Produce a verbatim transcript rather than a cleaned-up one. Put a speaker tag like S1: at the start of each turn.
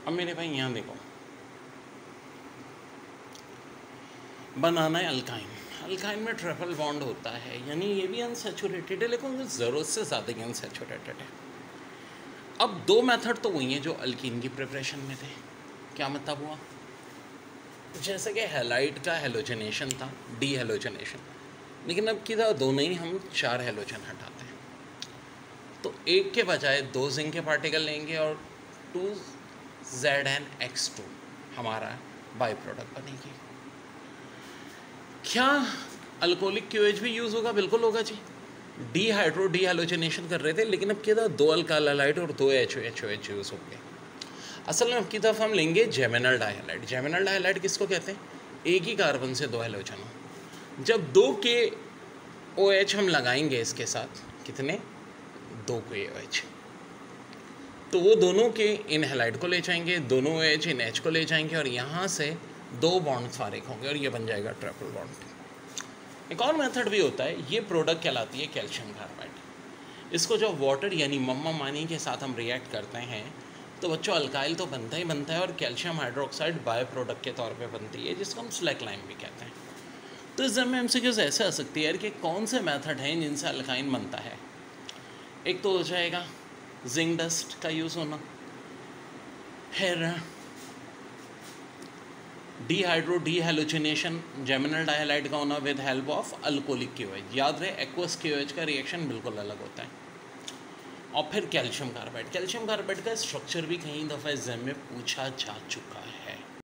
S1: अब मेरे भाई यहाँ देखो, बनाना है अल्काइन। अल्काइन में ट्रिपल बॉन्ड होता है, यानी ये भी अनसैचुरेटेड है लेकिन ज़रूरत से ज़्यादा ही अनसैचुरेटेड है। अब दो मेथड तो वही हैं जो अल्कीन की प्रिपरेशन में थे। क्या मतलब हुआ, जैसे कि हैलाइड का हेलोजनेशन था, डी हेलोजनेशन, लेकिन अब की तरह दोनों ही हम चार हेलोजन हटाते हैं, तो एक के बजाय दो जिंक के पार्टिकल लेंगे और two Z N X two हमारा बाई प्रोडक्ट बनेगी। क्या अल्कोहलिक क्यूएच भी यूज़ होगा? बिल्कुल होगा जी। डी हाइड्रो डी हेलोजनेशन कर रहे थे, लेकिन अब की तरह दो अल्काइल हैलाइड और दो H O H O H use होंगे। असल में अब की तरफ हम लेंगे जेमिनल डाइहैलाइड। जेमिनल डाइहैलाइड किसको कहते हैं? एक ही कार्बन से दो हेलोजन हो। जब दो के ओ एच हम लगाएंगे इसके साथ, कितने? दो के ओ एच, तो वो दोनों के इन हैलाइड को ले जाएंगे, दोनों ओ एच इन एच को ले जाएंगे और यहाँ से दो बॉन्ड फारिग होंगे और ये बन जाएगा ट्रिपल बॉन्ड। एक और मेथड भी होता है, ये प्रोडक्ट कहलाती है कैल्शियम कार्बाइड। इसको जब वाटर यानी मम्मा मानी के साथ हम रिएक्ट करते हैं तो बच्चों अल्काइल तो बनता ही बनता है और कैल्शियम हाइड्रोक्साइड बाय प्रोडक्ट के तौर पे बनती है, जिसको हम स्लैक लाइम भी कहते हैं। तो इस में एमसीक्यूज ऐसे आ सकती है यार कि कौन से मेथड हैं जिनसे अल्काइन बनता है। एक तो हो जाएगा जिंक डस्ट का यूज़ होना, फिर de hydro de halogenation geminal dihalide का होना with help of alcoholic QH. याद रहे एक्वस क्यूएच का रिएक्शन बिल्कुल अलग होता है। और फिर कैल्शियम कार्बाइड। कैल्शियम कार्बाइड का स्ट्रक्चर भी कई दफ़ा एग्जाम में पूछा जा चुका है।